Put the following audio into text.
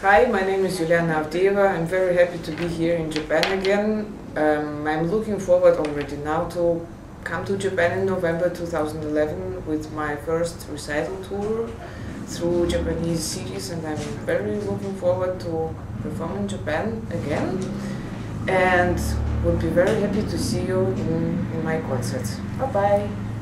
Hi, my name is Yulianna Avdeeva. I'm very happy to be here in Japan again. I'm looking forward already now to come to Japan in November 2011 with my first recital tour through Japanese cities, and I'm very looking forward to perform in Japan again, and would be very happy to see you in my concerts. Bye bye!